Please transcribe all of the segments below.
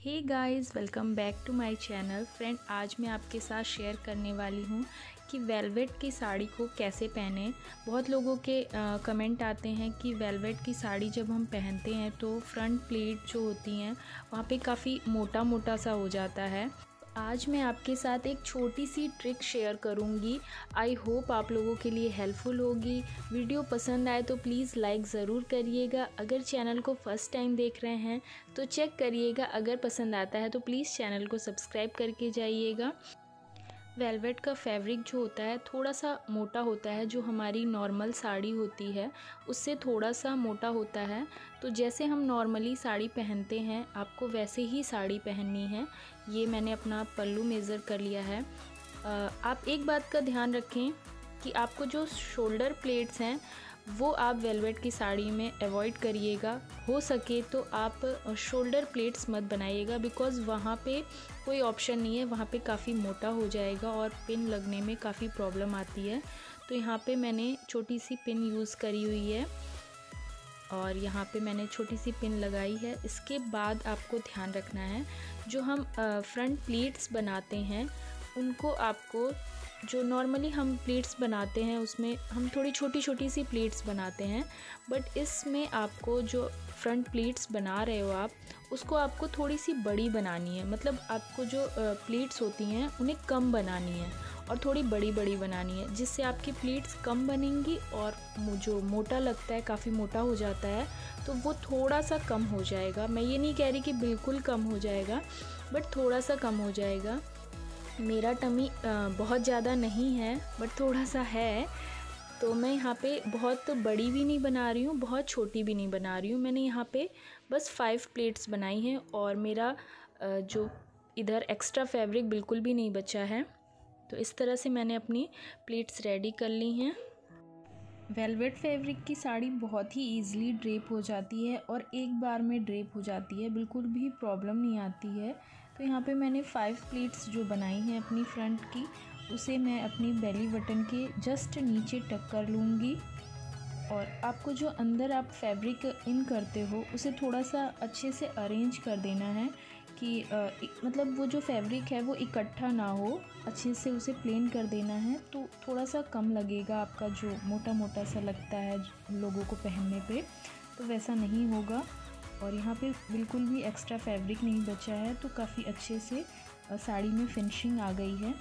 Hey guys, welcome back to my channel. Friend, आज मैं आपके साथ शेयर करने वाली हूँ कि वेलवेट की साड़ी को कैसे पहने। बहुत लोगों के कमेंट आते हैं कि वेलवेट की साड़ी जब हम पहनते हैं तो फ्रंट प्लेट जो होती हैं वहाँ पे काफ़ी मोटा मोटा सा हो जाता है। आज मैं आपके साथ एक छोटी सी ट्रिक शेयर करूंगी। आई होप आप लोगों के लिए हेल्पफुल होगी। वीडियो पसंद आए तो प्लीज़ लाइक ज़रूर करिएगा। अगर चैनल को फर्स्ट टाइम देख रहे हैं तो चेक करिएगा। अगर पसंद आता है तो प्लीज़ चैनल को सब्सक्राइब करके जाइएगा। वेलवेट का फैब्रिक जो होता है थोड़ा सा मोटा होता है, जो हमारी नॉर्मल साड़ी होती है उससे थोड़ा सा मोटा होता है। तो जैसे हम नॉर्मली साड़ी पहनते हैं आपको वैसे ही साड़ी पहननी है। ये मैंने अपना पल्लू मेज़र कर लिया है। आप एक बात का ध्यान रखें कि आपको जो शोल्डर प्लेट्स हैं वो आप वेलवेट की साड़ी में अवॉइड करिएगा। हो सके तो आप शोल्डर प्लेट्स मत बनाइएगा, बिकॉज़ वहाँ पे कोई ऑप्शन नहीं है, वहाँ पे काफ़ी मोटा हो जाएगा और पिन लगने में काफ़ी प्रॉब्लम आती है। तो यहाँ पे मैंने छोटी सी पिन यूज़ करी हुई है और यहाँ पे मैंने छोटी सी पिन लगाई है। इसके बाद आपको ध्यान रखना है, जो हम फ्रंट प्लेट्स बनाते हैं उनको आपको, जो नॉर्मली हम प्लेट्स बनाते हैं उसमें हम थोड़ी छोटी छोटी सी प्लेट्स बनाते हैं, बट इसमें आपको जो फ्रंट प्लेट्स बना रहे हो आप उसको आपको थोड़ी सी बड़ी बनानी है। मतलब आपको जो प्लेट्स होती हैं उन्हें कम बनानी है और थोड़ी बड़ी बड़ी बनानी है, जिससे आपकी प्लेट्स कम बनेंगी और जो मोटा लगता है, काफ़ी मोटा हो जाता है, तो वो थोड़ा सा कम हो जाएगा। मैं ये नहीं कह रही कि बिल्कुल कम हो जाएगा, बट थोड़ा सा कम हो जाएगा। मेरा टमी बहुत ज़्यादा नहीं है बट थोड़ा सा है, तो मैं यहाँ पे बहुत बड़ी भी नहीं बना रही हूँ, बहुत छोटी भी नहीं बना रही हूँ। मैंने यहाँ पे बस 5 प्लेट्स बनाई हैं और मेरा जो इधर एक्स्ट्रा फैब्रिक बिल्कुल भी नहीं बचा है। तो इस तरह से मैंने अपनी प्लेट्स रेडी कर ली हैं। वेलवेट फैब्रिक की साड़ी बहुत ही ईज़िली ड्रेप हो जाती है और एक बार में ड्रेप हो जाती है, बिल्कुल भी प्रॉब्लम नहीं आती है। तो यहाँ पे मैंने 5 प्लेट्स जो बनाई हैं अपनी फ्रंट की, उसे मैं अपनी बेली बटन के जस्ट नीचे टक कर लूँगी। और आपको जो अंदर आप फैब्रिक इन करते हो उसे थोड़ा सा अच्छे से अरेंज कर देना है कि मतलब वो जो फैब्रिक है वो इकट्ठा ना हो, अच्छे से उसे प्लेन कर देना है। तो थोड़ा सा कम लगेगा, आपका जो मोटा मोटा सा लगता है लोगों को पहनने पे, तो वैसा नहीं होगा। और यहाँ पे बिल्कुल भी एक्स्ट्रा फैब्रिक नहीं बचा है, तो काफ़ी अच्छे से साड़ी में फिनिशिंग आ गई है।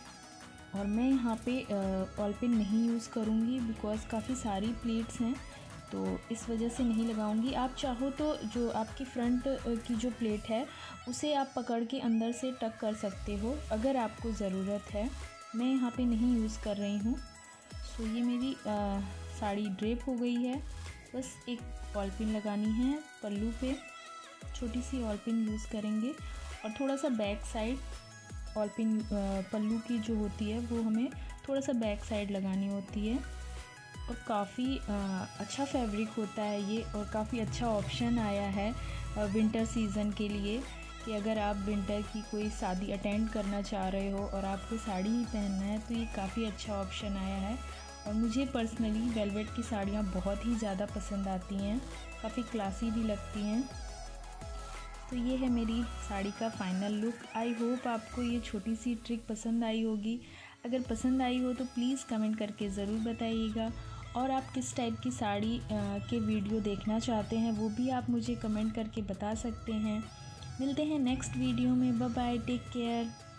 और मैं यहाँ पे ऑल पिन नहीं यूज़ करूँगी, बिकॉज़ काफ़ी सारी प्लेट्स हैं तो इस वजह से नहीं लगाऊंगी। आप चाहो तो जो आपकी फ्रंट की जो प्लेट है उसे आप पकड़ के अंदर से टक कर सकते हो अगर आपको ज़रूरत है। मैं यहाँ पे नहीं यूज़ कर रही हूँ। सो ये मेरी साड़ी ड्रेप हो गई है। बस एक ऑल पिन लगानी है पल्लू पे, छोटी सी ऑल पिन यूज़ करेंगे और थोड़ा सा बैक साइड ऑल पिन पल्लू की जो होती है वो हमें थोड़ा सा बैक साइड लगानी होती है। और काफ़ी अच्छा फैब्रिक होता है ये, और काफ़ी अच्छा ऑप्शन आया है विंटर सीज़न के लिए कि अगर आप विंटर की कोई शादी अटेंड करना चाह रहे हो और आपको साड़ी ही पहनना है तो ये काफ़ी अच्छा ऑप्शन आया है। और मुझे पर्सनली वेलवेट की साड़ियाँ बहुत ही ज़्यादा पसंद आती हैं, काफ़ी क्लासी भी लगती हैं। तो ये है मेरी साड़ी का फाइनल लुक। आई होप आपको ये छोटी सी ट्रिक पसंद आई होगी। अगर पसंद आई हो तो प्लीज़ कमेंट करके ज़रूर बताइएगा। और आप किस टाइप की साड़ी के वीडियो देखना चाहते हैं वो भी आप मुझे कमेंट करके बता सकते हैं। मिलते हैं नेक्स्ट वीडियो में। Bye bye, take care.